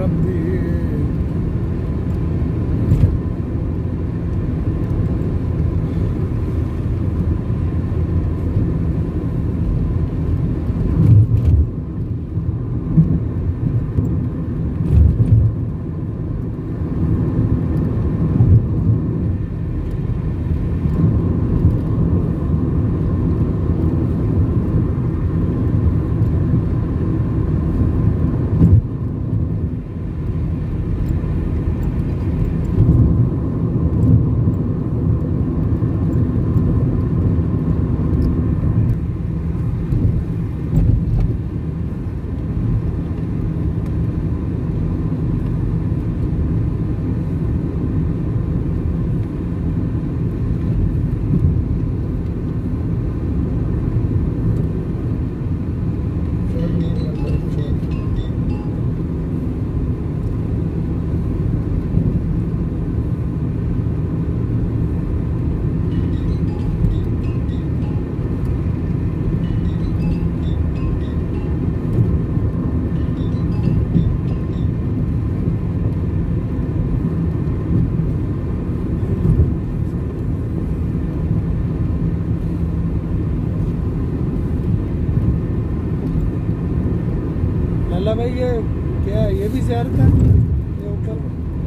ربي. लाला भाई ये क्या ये भी ज़ियारत है ये ऊपर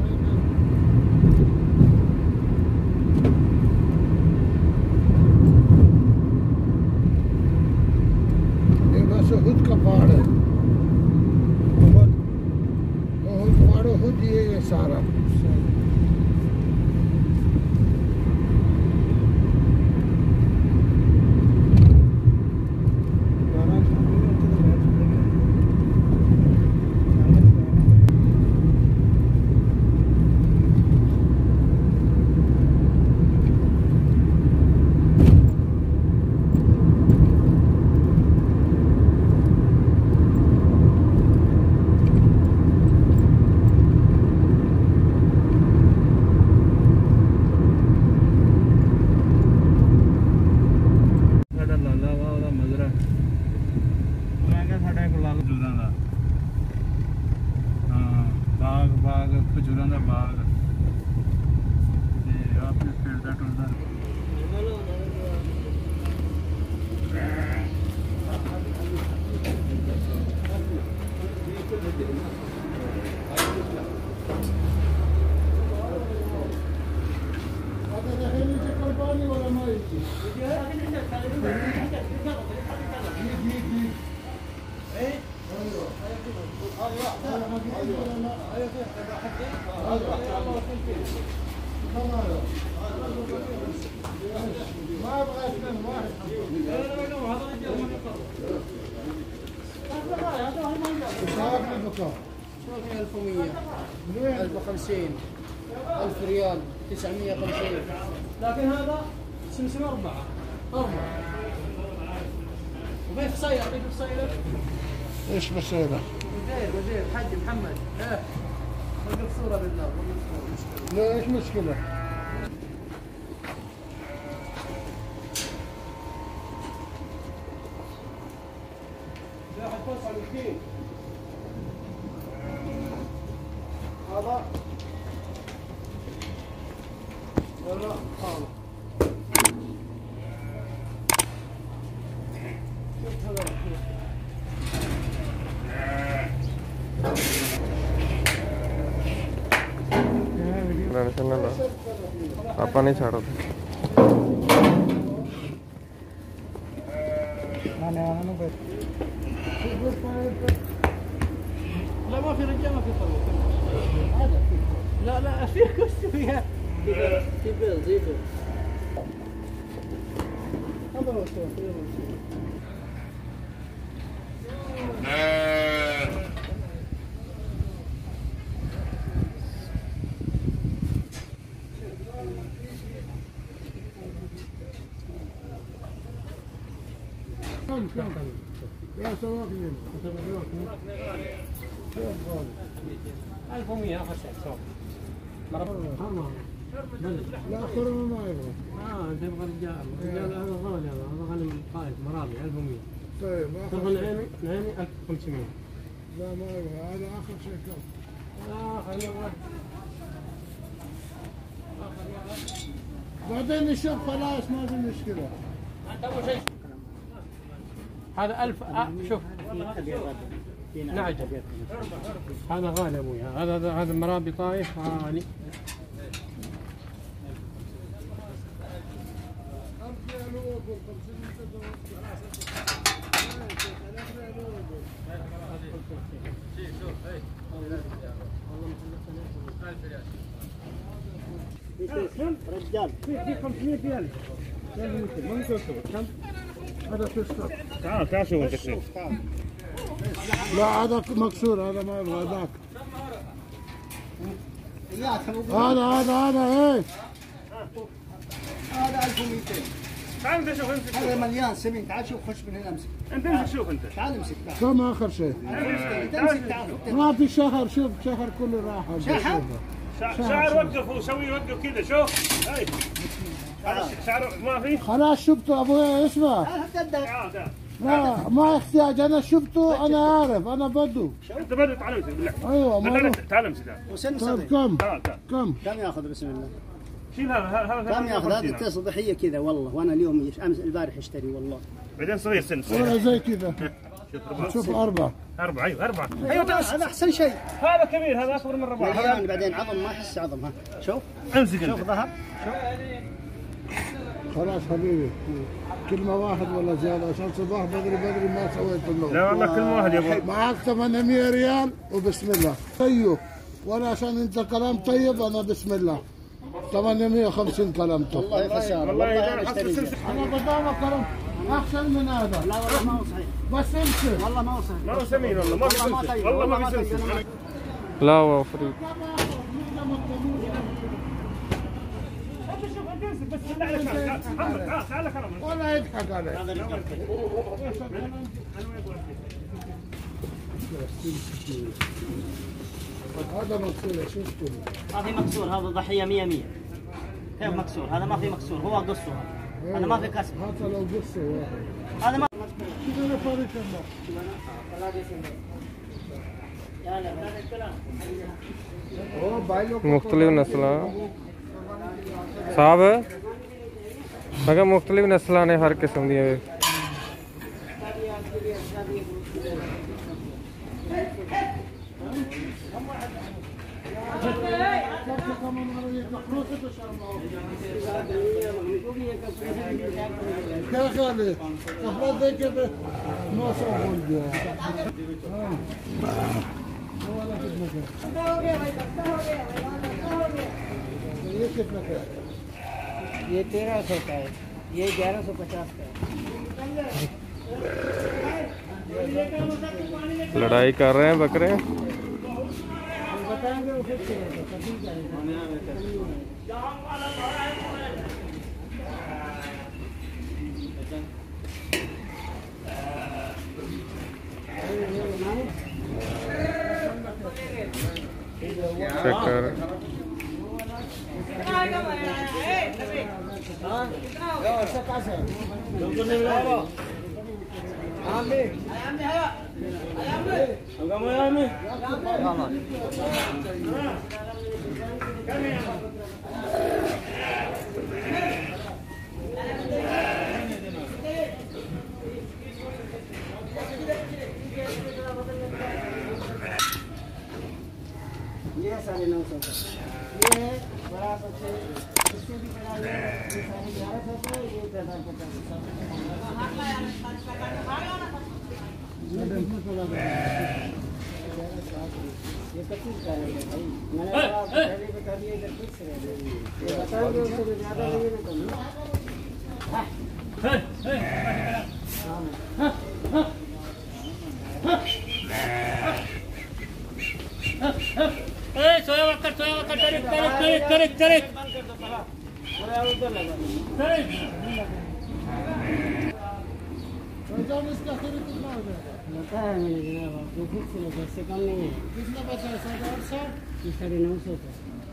ये बस खुद का पहाड़ है बहुत पहाड़ों खुद ये सारा बाग खजूरां दा बाग ते आप फिरदा टुरदा ما ابغى اثنين واحد شوفي 1100 1050 1000 ريال 950 لكن هذا سمسم أربعة وفي فصيلة ايش بصيره؟ وزير حج محمد وقف صورة بالله لا ايش مشكله؟ هذا ولا هذا पापा नहीं छाड़ा था لا ما في رجال ما في طلوع لا في كرسي فيها في بيض زي بيض هذا هو يا سواق 1100 اخر شيء سوق لا خرم ما يبغى انت تبغى رجال هذا غالي هذا غالي قائد مرابي 1100 طيب تبغى نعيمي 1500 لا ما يبغى هذا اخر شيء كم بعدين نشوف خلاص ما في مشكلة. هذا 1000 شوف نعجة هذا غالي ابوي هذا مرابي طايف غالي. رجال في 500 ريال ما يكسر كم هذا تشتر. تعال شوف انت شوف. لا هذا مكسور هذا ما يبغى ذاك. هذا ايه هذا 1200. تعال انت شوف انت. هذا مليان سمين. تعال شوف خش من هنا امسك. انت امسك شوف انت. تعال امسك تعال. كم اخر شيء؟ انت امسك تعال. ما في شهر شوف شهر كله راحة. شعر وقف وسوي وقف كذا شوف. هاي شعر ما في. خلاص شفته ابوي اسمع. تعال. لا ما يحتاج انا شفته انا عارف انا بدو. انت بدو تعال امسك بالله. ايوه ما تعال امسك. وسن طيب صغير. كم؟ تعال. كم؟ كم ياخذ بسم الله؟ شيل هذا كم ياخذ؟ هذه تصل ضحيه كذا والله. وانا اليوم امس البارح اشتري والله. بعدين صغير سن ولا زي كذا. شوف 4. 4 ايوه 4. هذا احسن شيء. هذا كبير هذا اكبر من 4. مليان بعدين عظم ما احس عظم. ها شوف امسك شوف انت. ظهر. خلاص حبيبي كلمة واحد ولا زيادة عشان صباح بدري ما سويت النوم. لا والله كلمة واحد يا ابو. معك 800 ريال وبسم الله. طيب وانا عشان انت كلام طيب انا بسم الله 850 كلمته. والله خساره والله انا اشتري. انا قدامك كلام احسن من هذا. لا والله ما هو صحيح. بس امشي. والله ما هو صحيح. ما هو سمين والله ما في سلسل. والله ما في سلسل. لا هو فريق. بس بالله عليك تعال كلام. ولا يضحك عليك. هذا مكسور شفته. ما في مكسور هذا ضحية 100. كيف مكسور؟ هذا ما في مكسور هو قصه هذا ما في كسر. هذا لو قصه واحد. هذا ما كذا فريق मुख्तलिफ नस्ल साहब मैं मुख्तलिफ नस्ल ने हर किस्म दी क्या ख्याल है कपड़ा दे के 900 बोल दिया ये कितना का ये 1300 का है ये 1150 का है। लड़ाई कर रहे हैं बकरे बताएंगे वो फिर चेक कर ये 950 का ये है बड़ा सबसे इससे भी बड़ा है ये 1150 का ये 1050 ये 25 का है भाई मैंने आपको पहले बता दिया इधर फिक्स है ये बताओगे उससे तो ज़्यादा लगेगा इसका खरीद कितना हो जाएगा बताया मैंने जनाब आपको फिक्स है इससे कम नहीं है कितना बचा है 950 का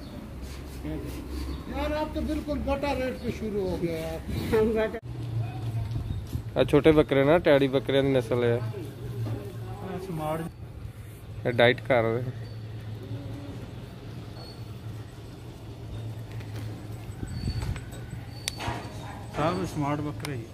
यार आप तो बिल्कुल बटा रेट पे शुरू हो गया यार आ छोटे बकरे ना टैडी बकरे की नस्ल है डाइट कर रहे सब स्मार्ट बकरे ही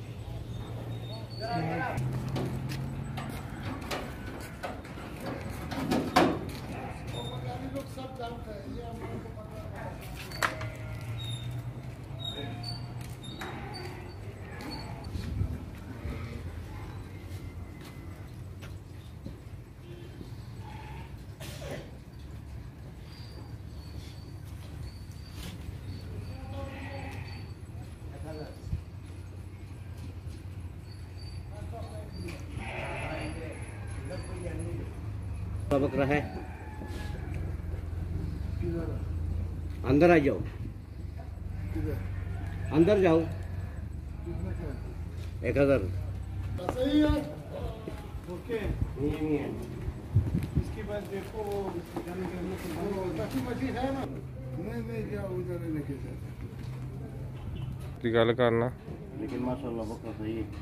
बकरा है। अंदर आ जाओ, अंदर जाओ। 1000 सही है। ओके। इसके बाद देखो वो मछली है ना, नहीं क्या उधर लेके जाते गल करना लेकिन माशाल्लाह बकरा सही है।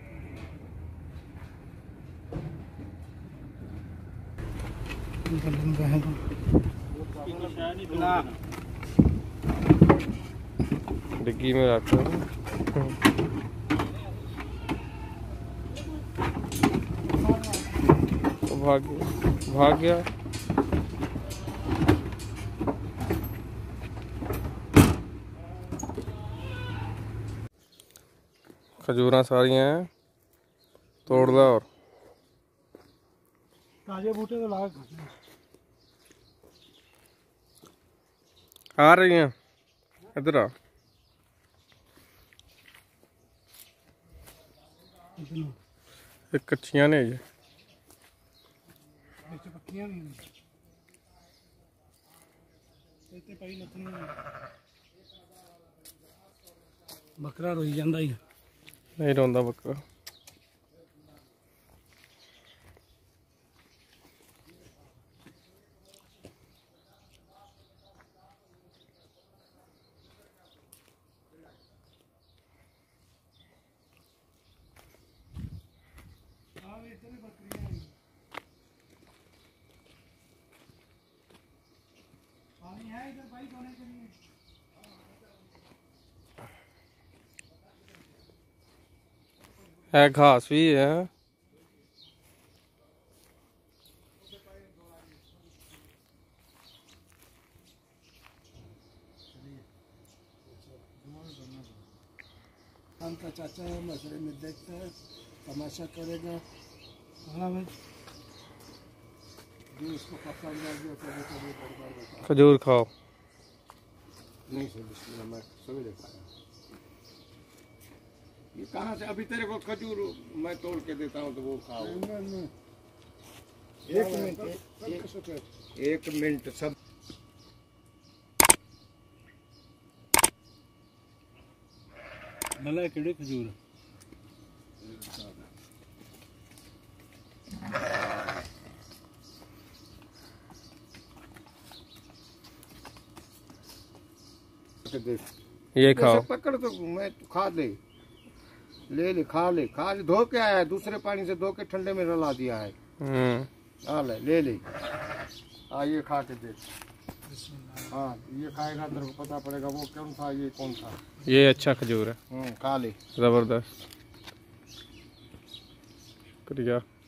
डिग्गी में रखो। भाग गया। खजूरा सारियां हैं, तोड़ लो। और ताजे बूटे तो लाग आ रही हैं, इधर आ। एक कच्चियां ने ये पक्कियां नहीं इतने पाई लतनी बकरा रोई जांदा ही नहीं रोंदा बकरा। है घास भी है। हम का चाचा है, मशरे में देखता है, तमाशा करेगा। हाँ भाई जो इसको पकड़ लिया गया कभी कभी बर्बाद। खजूर खाओ। नहीं सर बिस्मिल्लाह, मैं सभी देखा ये कहाँ से अभी तेरे को खजूर मैं तोड़ के देता हूँ तो वो खाओ। नहीं। एक मिनट सब मला केड़े खजूर ये खाओ। पकड़ तो मैं खा ले खा ले धो के आया है, दूसरे पानी से धो के ठंडे में रला दिया है। हाँ ले हाँ ये खा के देख। हाँ ये खाएगा तेरे को पता पड़ेगा वो कौन था ये कौन था। ये अच्छा खजूर है, खा ले। जबरदस्त। शुक्रिया।